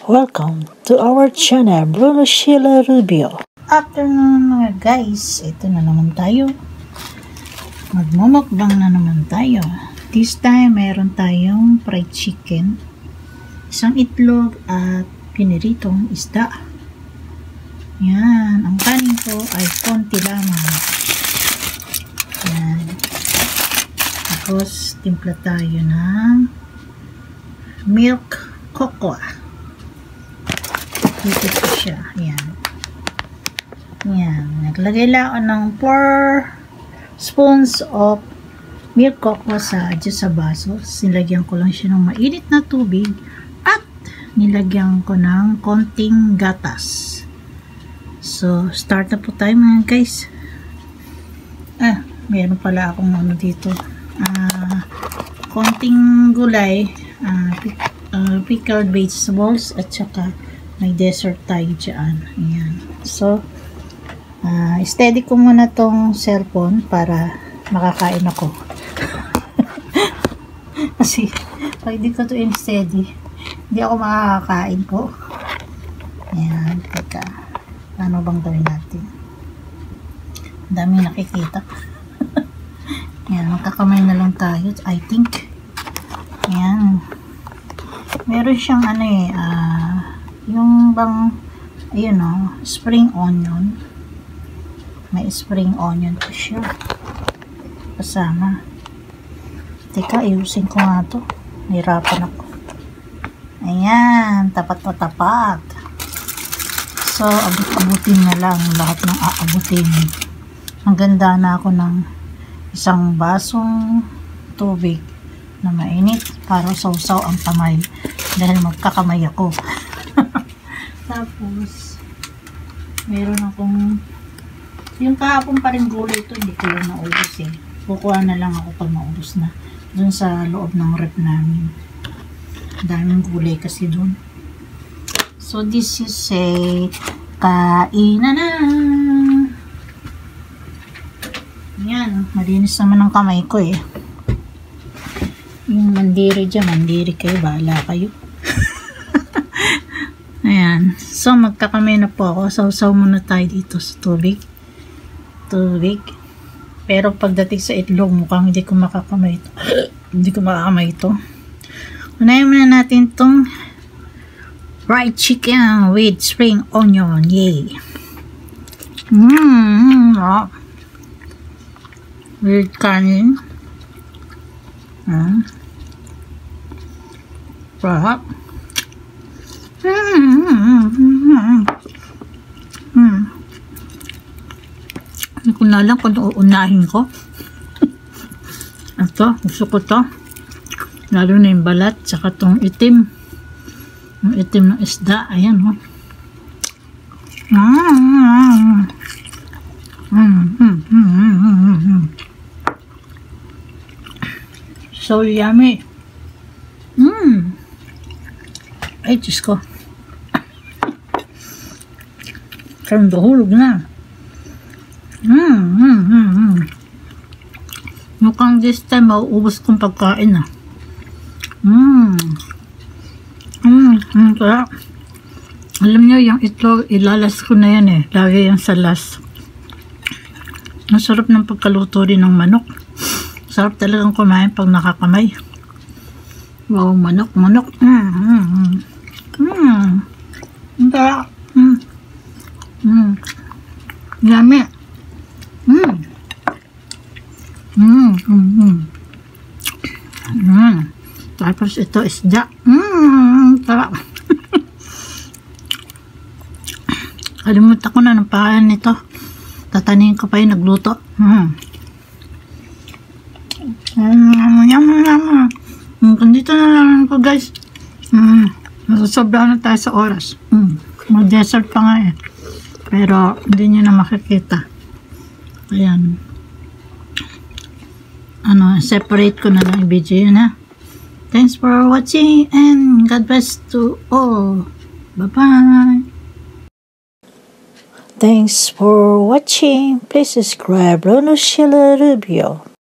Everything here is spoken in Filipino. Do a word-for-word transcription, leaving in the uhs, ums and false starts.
Welcome to our channel, Bruno Sheila Rubio. Afternoon mga guys, ito na naman tayo. Magmumukbang na naman tayo. This time, mayroon tayong fried chicken, isang itlog at piniritong isda. Yan, ang kanin ko ay konti lamang. Yan. Tapos, timpla tayo ng milk cocoa. Dito po siya. Ayan. Ayan. Naglagay lang ako ng four spoons of milk cocoa sa, sa baso. Nilagyan ko lang siya ng mainit na tubig at nilagyan ko ng konting gatas. So, start na po tayo mga guys. Ah, meron pala akong ano dito. Ah, konting gulay. Ah, pic uh, pickled vegetables at saka may dessert tayo dyan. Ayan. So, uh, steady ko muna tong cellphone para makakain ako. Kasi, pag hindi ko to in-steady, hindi ako makakakain ko. Ayan. Teka. Ano bang gawin natin? Ang dami nakikita. Ayan. Magkakamay na lang tayo. I think. Ayan. Meron siyang ano eh, ah, uh, yung bang, ayun o, spring onion. May spring onion po siya. Kasama. Teka, iusin ko nga to. Nahirapan ako. Ayan, tapat na tapat. So, abut-abutin na lang lahat ng aabutin. Ang ganda na ako ng isang basong tubig na mainit para sausaw ang kamay dahil magkakamay ako. Tapos, meron akong, yung kahapon pa rin gulay ito, hindi ko lang naubos eh. Kukuha na lang ako pag naubos na. Dun sa loob ng rep namin. Daming gulay kasi dun. So, this is a kainan na. Yan, malinis naman ang kamay ko eh. Yung mandiri dyan, mandiri kayo, bahala kayo. Ayan. So, magkakamay na po ako. Sausaw muna tayo dito sa tubig. Tubig. Pero pagdating sa itlog, mukhang hindi ko makakamay ito. Hindi ko makakamay ito. Unahin muna natin itong fried chicken with spring onion. Yay! Mmm! Oh. With kanin. Hmm. Sarap. Hmm. Hmm. Hmm. Hindi ko na lang kung uunahin ko. Ito, gusto ko to. Lalo na yung balat, saka tong itim. Yung itim ng isda. Ayan, oh. Mm. Mm. Mm. Mm. Mm. Mm. So yummy. Mmm. Ay, Diyos ko. Karang dahulog na. Mmm, mmm, mmm, mmm. Mukhang this time mauubos kong pagkain na. Mmm. Mmm, mmm, kaya. Alam nyo, yung itlog, ilalas ko na yan eh. Lagi yan sa last. Masarap ng pagkaluto rin ng manok. Sarap talagang kumain pag nakakamay. Wow, manok, manok. Mmm, mmm, mmm. Mmm. Kaya, mmm. Mmm. Yummy. Mmm. Mmm, mmm, mmm. Mmm. Tapos ito isda. Mmm, sarap. Kalimutan ko na ng pangalan nito. Tatanin ko pa yung nagluto. Mmm. Mmm, yum, yum, yum. Dito na lang po guys. Mm, nasusobra na tayo sa oras. Mm, mag-dessert pa nga eh. Pero hindi nyo na makikita. Ayan. Ano, separate ko na lang i-video yun ha. Thanks for watching and God bless to all. Bye-bye. Thanks for watching. Please subscribe Bruno Sheila Rubio.